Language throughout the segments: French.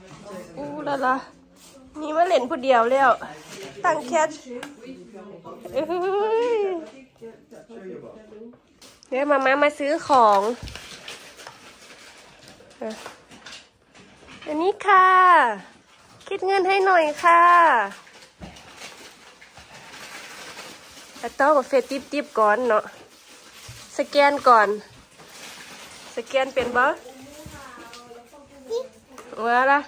อู้ละนี่มาเล่นผู้เดียวแล้วตั้งแคทเดี๋ยวมาซื้อของอันนี้ค่ะคิดเงินให้หน่อยค่ะต้องเฟซติ๊บก่อนเนาะสแกนก่อนสแกนเป็นบ่ว่าละ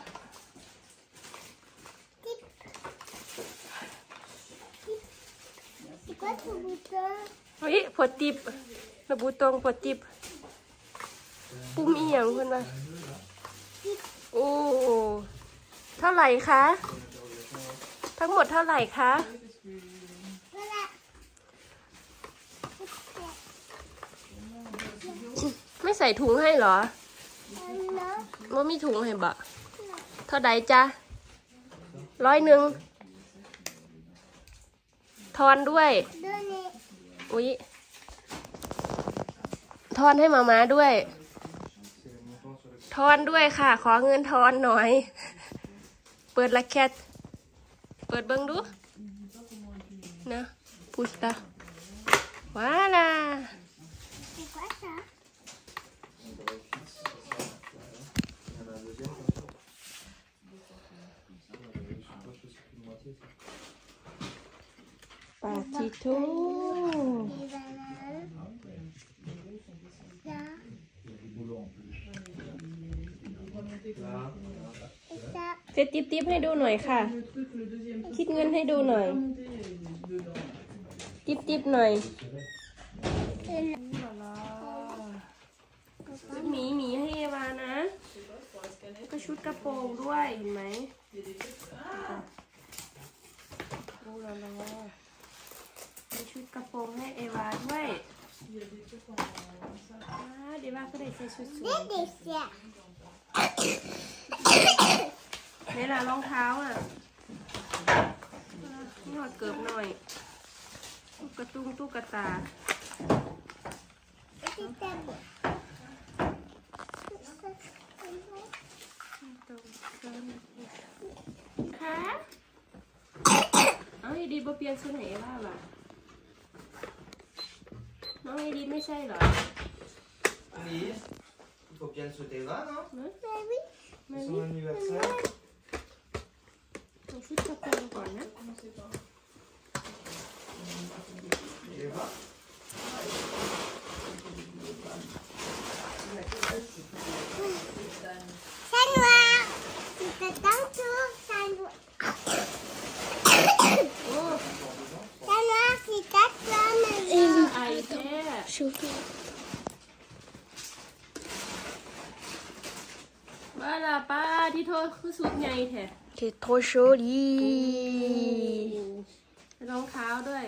เฮ้ยพอติ๊บระบุตรงพอติ๊บปุ่มอีหยังเพิ่นว่าโอ้เท่าไหร่คะทั้งหมดเท่าไหร่คะไม่ใส่ถุงให้เหรอว่ามีถุงให้บะเท่าใดจ๊ะ100ทอนด้วยอุ๊ยทอนให้มาด้วยทอนด้วยค่ะขอเงินทอนหน่อยเปิดละแคทเปิดเบิ้งดูนะพุชตาว้าล่ะปาจิโต้เซตติ๊บให้ดูหน่อยค่ะคิดเงินให้ดูหน่อยติ๊บหน่อยหมีให้เอวานะก็ชุดกระโปรงด้วยเห็นไหมโอ้ละมีชุดกระโปรงให้เอวาด้วยเดี๋ยวว่าก็ได้ใส่ชุดสวยนี่ล่ะรองเท้าอ่ะนี่หอดเกือบหน่อยกระตุ้งตุ๊กตาค่ะเอาอีดีบเปลี่ยนชุดไหนบ้างล่ะน้องอีดีไม่ใช่เหรอ Oui, il faut bien sauter là, non? Son anniversaire. เอาชุดกระโปรงก่อนนะ Eva?ว่าล่ะป้าที่โทษคือสุดใหญ่แท้ที่โทษโชดีรองเท้าด้วย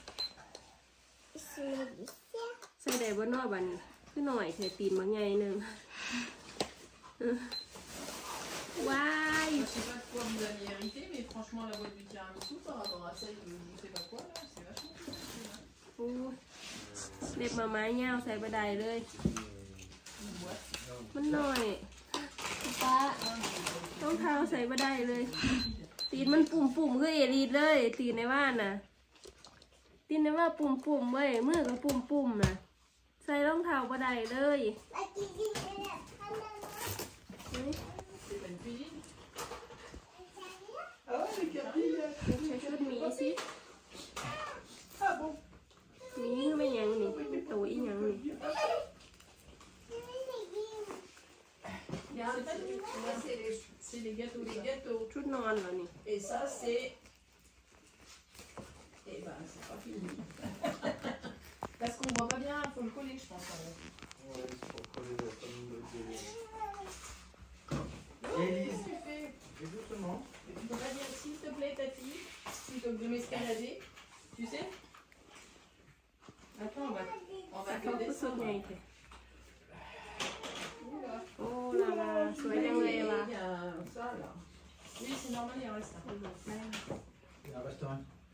ใส่ได้บนนอกบันคือหน่อยแท้ตีนมาใหญ่หนึ่งว้าย Je sais pas de quoi vous allez hériter, mais franchement, la boîte du tiramisu par rapport à celle de je ne sais pas quoi, là, c'est vachement cool. เล็บมาไม้เงาใส่บะไดเลยมันหน่อยป้ารองเท้าใส่บะไดเลยตีนมันปุ่มคือเอรีดเลยตีนในบ้านน่ะตีนในว่าปุ่มเว้ยมือก็ปุ่มน่ะใส่รองเท้าบะไดเลยใช้ชุดหมีสินี่ไม่ยังนี่เป็นตัวอีหยังนี่ C'est les gâteaux. ชุดนอนเหรอนี่ Et ça, c'est... Eh ben, c'est pas fini. Parce qu'on voit pas bien, il faut le coller, je pense. Ouais, c'est pour coller comme le Élise, tu fais doucement. Tu peux pas dire, s'il te plaît, Tati, plutôt que de m'escalader, tu sais? Attends, on va que descendre. Oh là là, soyez là. Il y a ça, là. Oui, c'est normal, il en reste un. Il en reste un.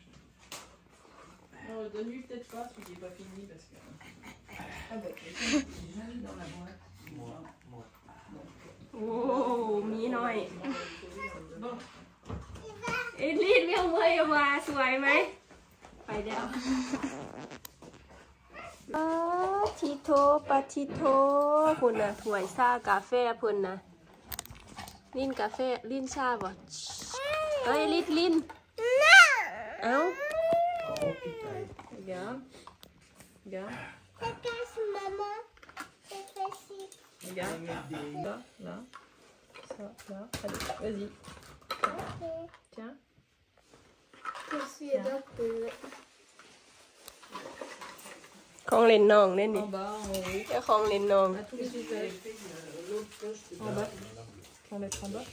Non, donne-lui peut-être pas, celui qui n'est pas fini, parce que... Ah bah, quelqu'un qui est jamais dans la boîte. Moi. โอ้มีหน่อยเอลิสเรียกว่าเอวาสวยไหมไปเดี๋ยวทิโทปาทิโทคุณน่ะหวยซ่ากาแฟพุ่นน่ะลิ้นกาแฟลิ้นชาบ่เฮ้ยลิสลิ้นเอ้า Regarde. Regarde. Ça casse, maman. C'est facile. Regarde. Là, là. Ça, là. Allez, vas-y. Tiens. Je suis adoptée. ของเล่นน้องเนี่ยนี่ En bas, en haut. แค่ของเล่นน้อง À tous les étages. En bas. Tu vas en mettre en bas.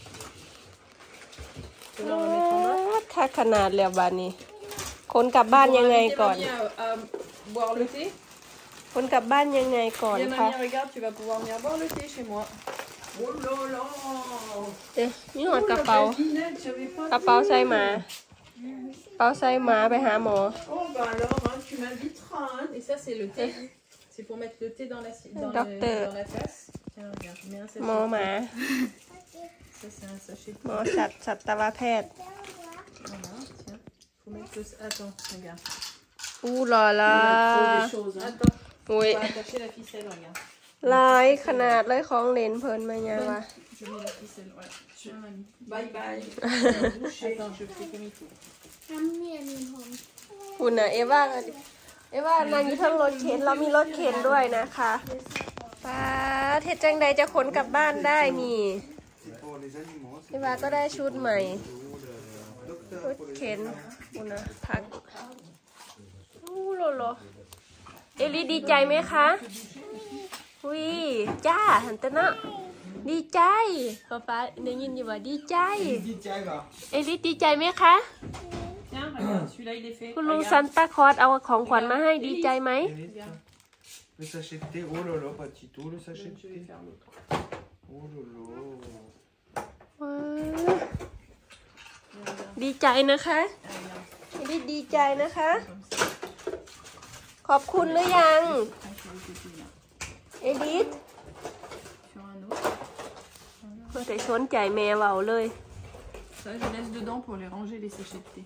Tu vas en mettre en bas. ถ้าขนาดแล้วบ้านนี้คนกลับบ้านยังไงก่อน Viens, à boire le thé. คนกลับบ้านยังไงก่อน Viens, คะ mamie, regarde, tu vas pouvoir venir boire le thé chez moi. Oh là là. เอ๊ะมีหอดกระเป๋า Vinette, j'avais pas กระเป๋าใส่หมา กระเป๋าใส่หมาไปหาหมอ Oh bah alors, hein, tu m'inviteras. Hein. Et ça, c'est le thé. C'est pour mettre le thé dans Docteur. dans la tasse. Tiens, regarde, je mets un หมอ sachet. หมา Ça, c'est un sachet. หมอสัตวแพทย์ Voilà, tiens. Faut mettre le... Attends, regarde. อู้หล่อละ Des choses. Hein. Attends, อุ้ย on va attacher la ficelle, regarde. ลายขนาดเลยของเล่นเพลินมายังวะ Je mets la ficelle, voilà. Tiens, mamie. Bye bye. Attends, je fais comme il faut. Ramenez à mes hommes. คุณน่ะเอว่านั่งอยู่ทั้งรถเข็นเรามีรถเข็นด้วยนะคะป้าเทศจังใดจะขนกลับบ้านได้นี่ Pour les animaux, เอว่าก็ได้ชุดใหม่ docteur รถเข็นคุณนะพักอู้โลโลเอลิดีใจไหมคะวิจ้าหันตะเนาะดีใจป้าได้ยินอยู่ว่าดีใจ เอลิดีใจไหมคะ Tiens, regarde, celui-là, il est fait. คุณลุงซันตาคลอสเอาของขวัญมาให้ดีใจไหม Le sachet de thé, oh là là, pas Tito, le sachet de Je vais thé. faire l'autre. Oh là là. ว้าวดีใจนะคะเอลิดีใจนะคะ ขอบคุณหรือยัง เอลิส Sur un autre. เพื่อแต่สนใจแม่เบาเลย Ça, je laisse dedans pour les ranger, les sachets de thé.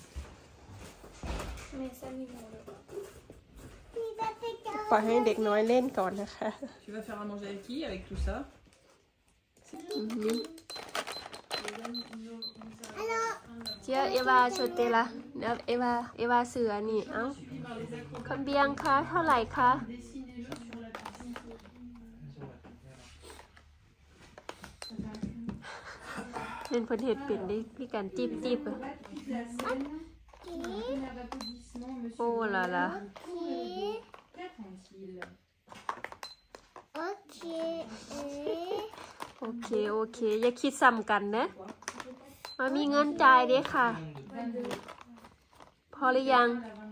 Mais ça, ils vont le voir. ปล่อยให้เด็กน้อยเล่นก่อนนะคะ Tu vas faire à manger avec qui? Avec tout ça? เจ้าเอวาชดเตละเดี๋ยวเอวาเสือนี่เอ้าคำเบียงคะเท่าไหร่คะเป็นประเทศเป็นได้พี่กันจีบอะโอ้ล่ะล่ะ Ok. โอเคอย่าคิดซ้ำกันนะมามีเงินจ่ายเด้ค่ะ พอหรือยัง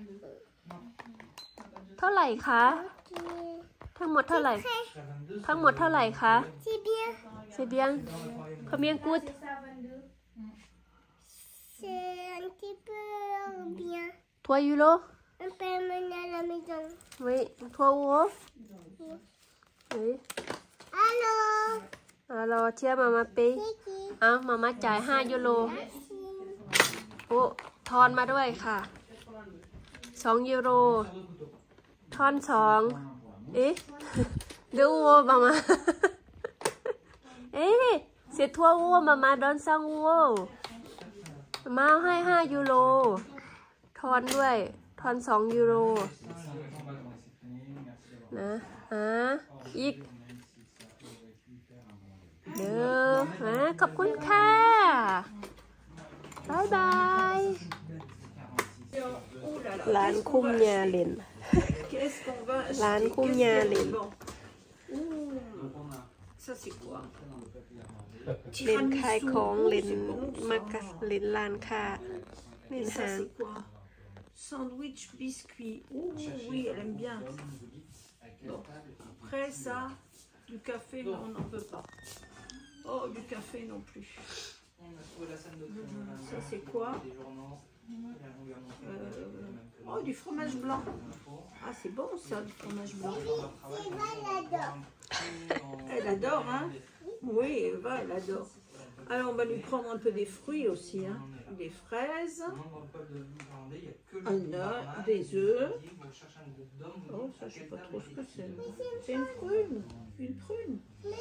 เท่าไหร่คะ ทั้งหมดเท่าไหร่ ทั้งหมดเท่าไหร่คะ C'est bien. C'est bien. Combien coûte? C'est un petit peu bien. 3 euros? On peut emmener à la maison. Oui, 3 euros? Oui. Allô? Alors, tiens, maman paye. C'est qui? อ้าวมาม่าจ่าย5 ยูโร โอ้ทอนมาด้วยค่ะ2 ยูโร ทอน2เอ๊ะ 2 euros maman เอ๊ะ c'est 3 euros maman donne 5 euros มาให้5 ยูโร ทอนด้วย ทอน2 ยูโร นะอีกเด้อขอบคุณค่ะบายบายร้านคุ้มยาเล่น Qu'est-ce qu'on va ร้านคุ้มยาเล่น Ça, c'est quoi? เล่นขายของเล่นมักกะเล่นร้านค้าเล่น Et ห้า ça, ง c'est quoi? Sandwich biscuit. Oh oui, elle aime bien. Bon. Après ça, du café, non, on n'en peut pas. Oh, du café non plus. retrouver la scène de Ça c'est quoi? des journaux. Oh, du fromage blanc. Ah, c'est bon ça, du fromage blanc. Elle adore, hein? Oui, Eva, elle adore. Alors, on va lui prendre un peu des fruits aussi, hein? Des fraises, un œuf, des œufs. Oh, ça, je sais pas trop ce que c'est. C'est une prune. Une prune.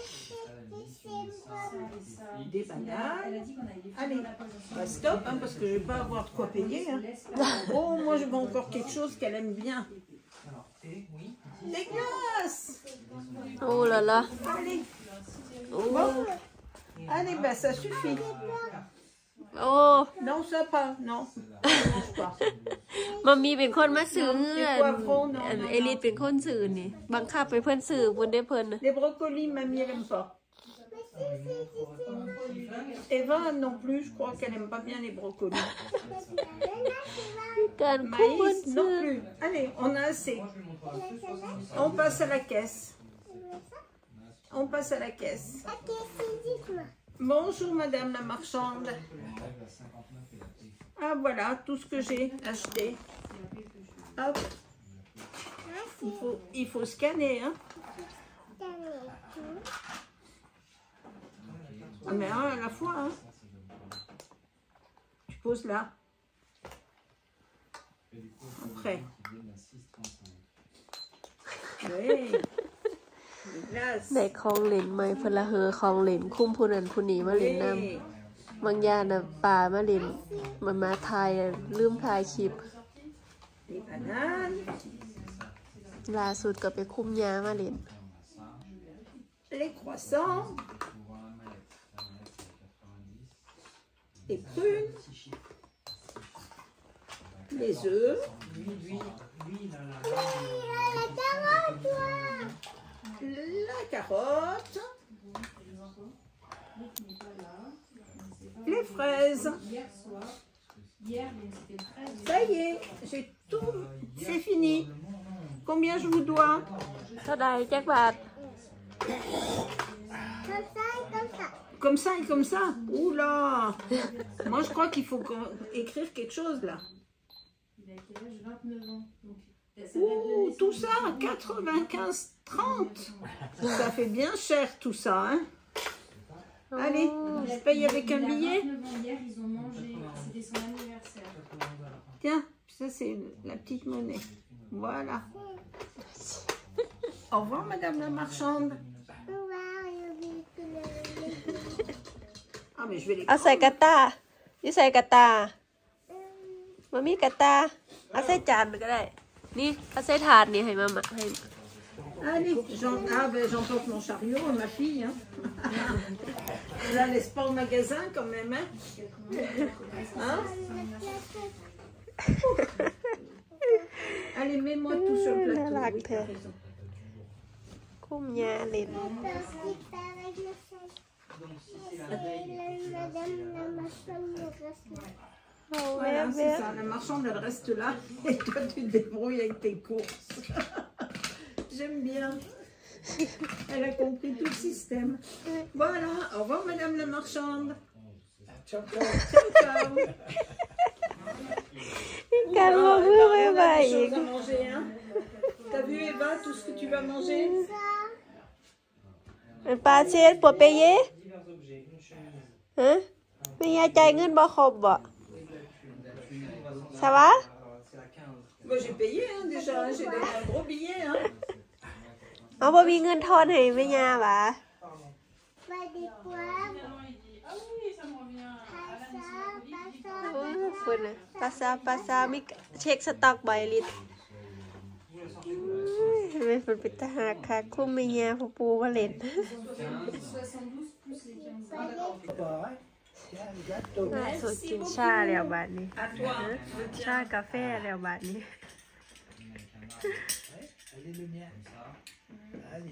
Des bananes. Allez, bah stop, hein, parce que je vais pas avoir de quoi payer. Hein. Oh, moi, je veux encore quelque chose qu'elle aime bien. Des glaces. Oh là là. Allez. Oh. Bon. Allez, bah ça suffit. Oh. Non, ça pas. Non. Ça mange pas. มัมมี่เป็นคนมาซื้อ เอลิทเป็นคนซื้อนี่บังคับไปเพิ่นซื้อเพิ่นได้เพิ่น Les brocolis, mamie, elle aime pas. Eva non plus, je crois qu'elle aime pas bien les brocolis. การคู่เพิ่น Maïs ซื้ non อ plus. Allez, on a assez. On passe à la caisse. On passe à la caisse. Bonjour madame la marchande. Ah voilà, tout ce que j'ai acheté. Hop. Il faut scanner, hein. Mais un à la fois, hein. Tu poses là. Après. Oui. Les glaces. ได้ของเล่นใหม่เพิ่นละเฮอของเล่นคุ้มผู้นั้นผู้นี้มาเล่นนำ Oui. บางอย่างน่ะป่ามาเล่นมันมาถ่ายลืมถ่ายคลิป Les bananes. ล่าสุดก็ไปคุมยามาเล่น Les croissants. Les prunes. Les œufs. La carotte. Les fraises. Ça y est, j'ai tout. C'est fini. Combien je vous dois? เท่าใดจักบาท Comme ça et comme ça. Oula. Moi, je crois qu'il faut écrire quelque chose là. Ouh, tout ça, 95,30. Ça fait bien cher tout ça, hein. Allez, je paye avec un billet. Hier, ils ont mangé. C'était son anniversaire. Tiens, ça c'est la petite monnaie. Voilà. Au revoir, madame la marchande. Ah, mais je vais les เอาใส่กระตานี่ใส่กระตามามีกระตาเอาใส่จานก็ได้นี่เอาใส่ถาดนี่ให้มาให้ Allez, j'emporte mon chariot à ma fille. Hein. Je la laisse pas au magasin quand même. Hein. Hein? Allez, mets-moi tout sur le plateau. Oui, t'as raison. คุมยาเล่น Voilà, c'est ça. La marchande, elle reste là. Et toi, tu te débrouilles avec tes courses. J'aime bien. Elle a compris tout le système. Voilà. Au revoir, madame la marchande. Ciao, ciao. Ciao, ciao. การมองเพื่อไม่ไหว Voilà, des อีก choses à manger, hein. T'as vu, Eva, tout ce que tu vas manger? เป็นปลาเชดปวดเปเย่ฮะไม่ยาใจายเงินบ่ครบบ่ใช่ปะ Moi, j'ai payé hein, déjà. Hein. J'ai donné un gros billet. Hein. เอาบ่มีเงินทอนให้ไม่ยาหวะ ฝุ่นนะภาษามิเช็คสต็อกใบลิตไม่ฝุ่นปิดตาหาค่ะคุ้มไม่ยาพอปูมาเล่น 72 plus les 15. ล่าสุดกินชาแล้วบาดนี้ À toi. ชากาแฟแล้วบาดนี้ Allez, lumière. Allez.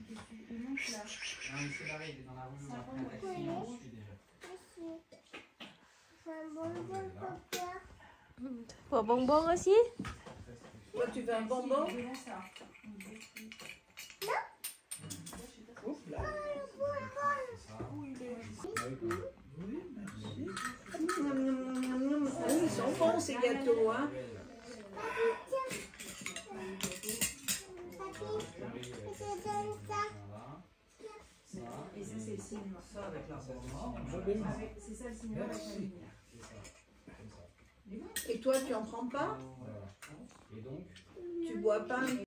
Pour bonbon aussi? Toi, tu veux un bonbon? Oups là. Oui, merci. gâteaux, hein. Je te donne ça. Et ça, c'est le cinéma. Ça avec la C'est ça le cinéma avec la lumière. Et toi, tu en prends pas? Et donc Tu bois pas?